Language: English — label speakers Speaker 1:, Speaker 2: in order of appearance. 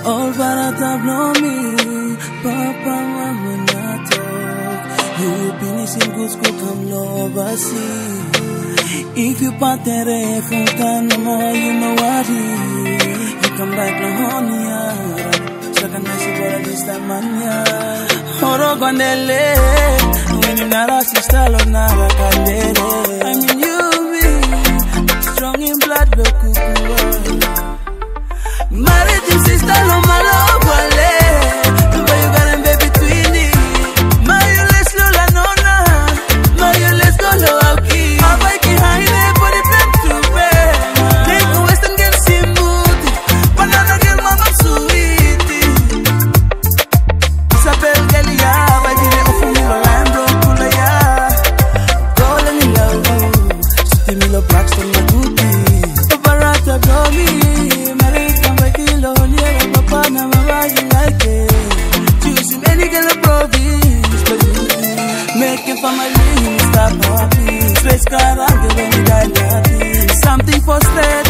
Speaker 1: All barata blow me, Papa Mama Nato. You finish in good school, come overseas. If you partere from Canamo, you know what you come back to Honia. Second night, you this time, mania. Horo Gondele, when you nara sister, nara candele. I mean, you be strong in blood, look. Married to sister, no malo, wale. But you got a baby between it. My let's lola nona. My let's go low aki. My bike high there for the back to bed. Make a western girl see mood. Banana girl mama sweet. Isabel girl ya, baby the ofu mi lo lambro kula ya. Golden in love, city mi lo black stone my booty. Barata blow me. Making family, stop happy. Space car, I'm giving you something for straight.